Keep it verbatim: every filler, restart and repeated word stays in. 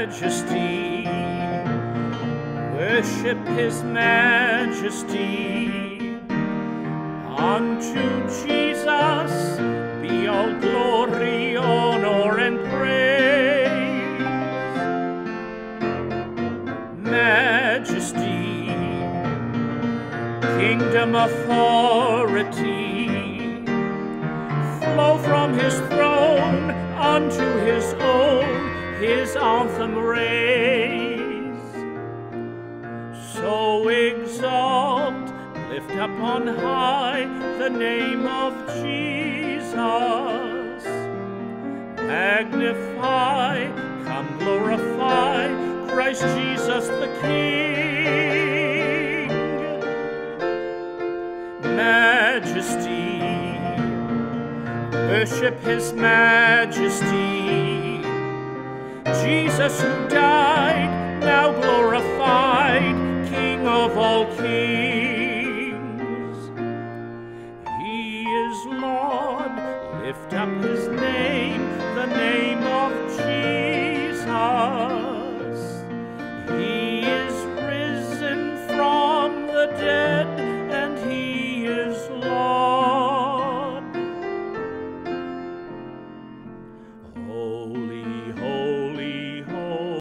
Majesty. Worship his majesty. Unto Jesus be all glory, honor, and praise. Majesty, kingdom authority, flow from his throne unto his own, his anthem raise. So exalt, lift up on high the name of Jesus. Magnify, come glorify Christ Jesus the King. Majesty, worship his majesty. Jesus who died, now glorified, King of all kings.